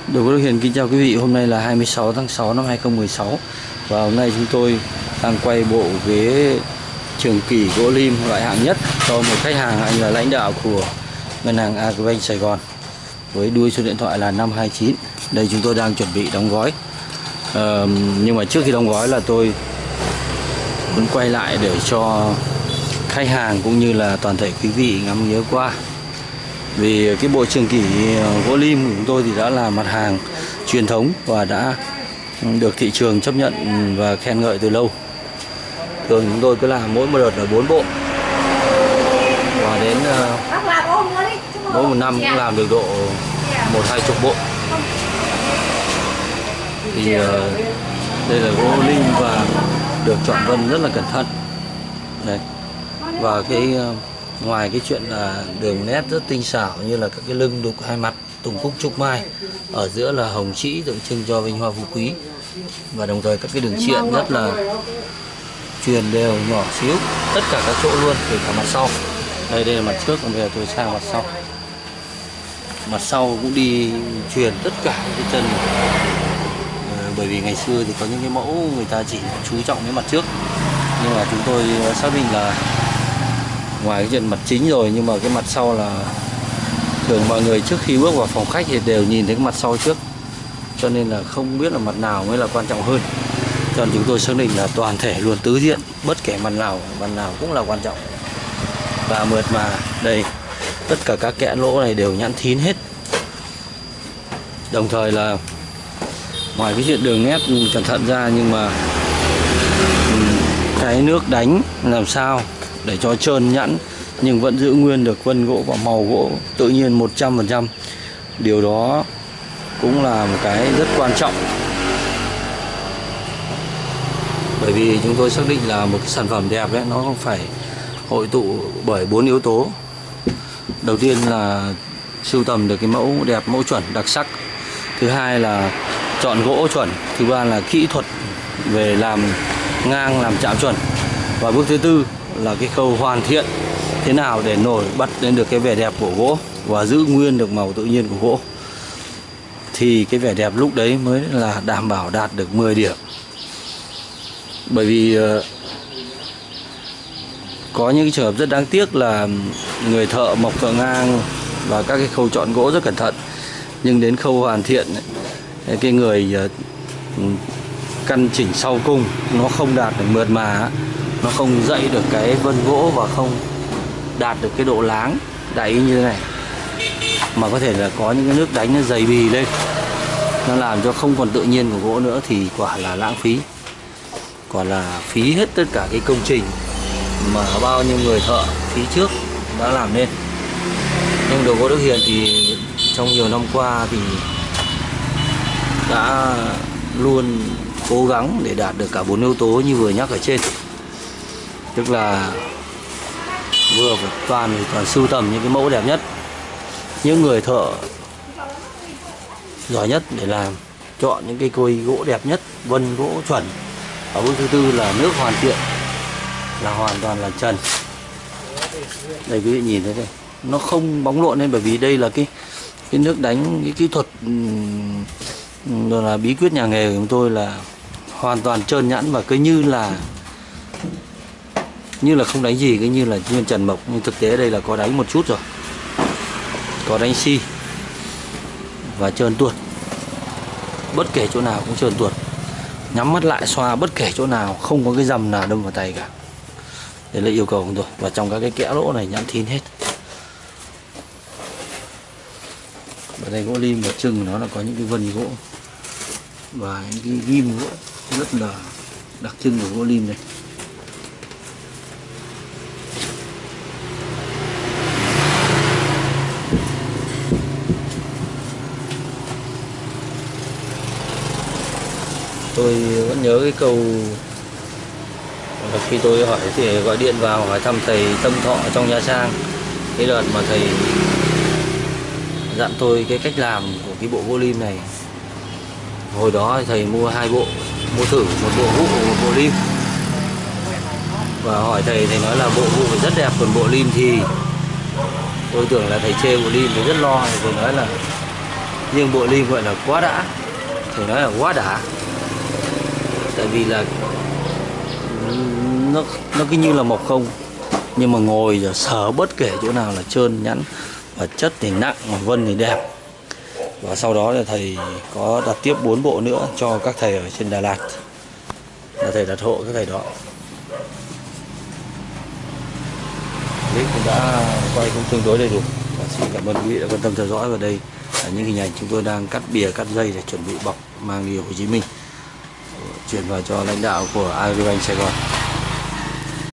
Đồ Gỗ Đức Hiền kính chào quý vị. Hôm nay là 26 tháng 6 năm 2016 và hôm nay chúng tôi đang quay bộ ghế trường kỷ gỗ lim loại hạng nhất cho một khách hàng, anh là lãnh đạo của ngân hàng Agribank Sài Gòn với đuôi số điện thoại là 529. Đây chúng tôi đang chuẩn bị đóng gói. Nhưng mà trước khi đóng gói là tôi muốn quay lại để cho khách hàng cũng như là toàn thể quý vị ngắm nghía qua. Vì cái bộ trường kỷ gỗ lim của chúng tôi thì đã là mặt hàng truyền thống và đã được thị trường chấp nhận và khen ngợi từ lâu. Thường chúng tôi cứ làm mỗi một đợt là 4 bộ và đến mỗi một năm cũng làm được độ 1-20 bộ. Thì đây là gỗ lim và được chọn vân rất là cẩn thận. Đấy. Và cái ngoài cái chuyện là đường nét rất tinh xảo như là các cái lưng đục hai mặt tùng phúc trúc mai, ở giữa là hồng trĩ tượng trưng cho vinh hoa phú quý, và đồng thời các cái đường triện rất là truyền đều nhỏ xíu tất cả các chỗ luôn, kể cả mặt sau. Đây là mặt trước, còn bây giờ tôi sang mặt sau. Mặt sau cũng đi truyền tất cả cái chân. Bởi vì ngày xưa thì có những cái mẫu người ta chỉ chú trọng cái mặt trước, nhưng mà chúng tôi xác định là ngoài cái chuyện mặt chính rồi, nhưng mà cái mặt sau là thường mọi người trước khi bước vào phòng khách thì đều nhìn thấy cái mặt sau trước, cho nên là không biết là mặt nào mới là quan trọng hơn. Cho nên chúng tôi xác định là toàn thể luôn, tứ diện, bất kể mặt nào cũng là quan trọng. Và mượt mà đây, tất cả các kẽ lỗ này đều nhẵn thín hết. Đồng thời là ngoài cái chuyện đường nét cẩn thận ra, nhưng mà cái nước đánh làm sao để cho trơn nhẵn nhưng vẫn giữ nguyên được vân gỗ và màu gỗ tự nhiên 100%. Điều đó cũng là một cái rất quan trọng. Bởi vì chúng tôi xác định là một cái sản phẩm đẹp ấy, nó không phải hội tụ bởi 4 yếu tố. Đầu tiên là sưu tầm được cái mẫu đẹp, mẫu chuẩn đặc sắc. Thứ hai là chọn gỗ chuẩn. Thứ ba là kỹ thuật về làm ngang, làm chạm chuẩn. Và bước thứ tư là cái khâu hoàn thiện thế nào để nổi bật lên được cái vẻ đẹp của gỗ và giữ nguyên được màu tự nhiên của gỗ, thì cái vẻ đẹp lúc đấy mới là đảm bảo đạt được 10 điểm. Bởi vì có những cái trường hợp rất đáng tiếc là người thợ mộc thợ ngang và các cái khâu chọn gỗ rất cẩn thận, nhưng đến khâu hoàn thiện ấy, cái người căn chỉnh sau cung nó không đạt được mượt mà, nó không dậy được cái vân gỗ và không đạt được cái độ láng đại như thế này, mà có thể là có những cái nước đánh nó dày bì lên, nó làm cho không còn tự nhiên của gỗ nữa, thì quả là lãng phí, quả là phí hết tất cả cái công trình mà bao nhiêu người thợ phí trước đã làm nên. Nhưng Đồ Gỗ Đức Hiền thì trong nhiều năm qua thì đã luôn cố gắng để đạt được cả 4 yếu tố như vừa nhắc ở trên. Tức là vừa phải toàn sưu tầm những cái mẫu đẹp nhất, những người thợ giỏi nhất để làm, chọn những cái côi gỗ đẹp nhất, vân gỗ chuẩn. Và bước thứ tư là nước hoàn thiện, là hoàn toàn là trần. Đây quý vị nhìn thấy đây, nó không bóng lộn lên, bởi vì đây là cái nước đánh, cái kỹ thuật rồi là bí quyết nhà nghề của chúng tôi là hoàn toàn trơn nhẵn và cứ như là không đánh gì, cứ như là nguyên trần mộc. Nhưng thực tế đây là có đánh một chút rồi, có đánh xi và trơn tuột, bất kể chỗ nào cũng trơn tuột, nhắm mắt lại xoa bất kể chỗ nào, không có cái dầm nào đâm vào tay cả. Đấy là yêu cầu của tôi. Và trong các cái kẽ lỗ này nhẵn thín hết. Ở đây gỗ lim đặc trưng của nó là có những cái vân gỗ và những cái ghim gỗ rất là đặc trưng của gỗ lim này. Tôi vẫn nhớ cái câu khi tôi hỏi thì gọi điện vào hỏi thăm thầy Tâm Thọ trong Nha Trang, cái đợt mà thầy dặn tôi cái cách làm của cái bộ gỗ lim này. Hồi đó thầy mua 2 bộ, mua thử một bộ gỗ và một bộ lim, và hỏi thầy nói là bộ gỗ phải rất đẹp, còn bộ lim thì tôi tưởng là thầy chê bộ lim thì rất lo. Thầy nói là riêng bộ lim gọi là quá đã, thầy nói là quá đã, tại vì là nó cứ như là mộc không, nhưng mà ngồi rồi sờ bất kể chỗ nào là trơn nhẵn, và chất thì nặng, mà vân thì đẹp. Và sau đó là thầy có đặt tiếp 4 bộ nữa cho các thầy ở trên Đà Lạt, là thầy đặt hộ các thầy đó. Clip cũng đã quay cũng tương đối đầy đủ, và xin cảm ơn quý vị đã quan tâm theo dõi. Và đây là những hình ảnh chúng tôi đang cắt bìa cắt dây để chuẩn bị bọc mang đi Hồ Chí Minh, chuyển vào cho lãnh đạo của Agribank Sài Gòn.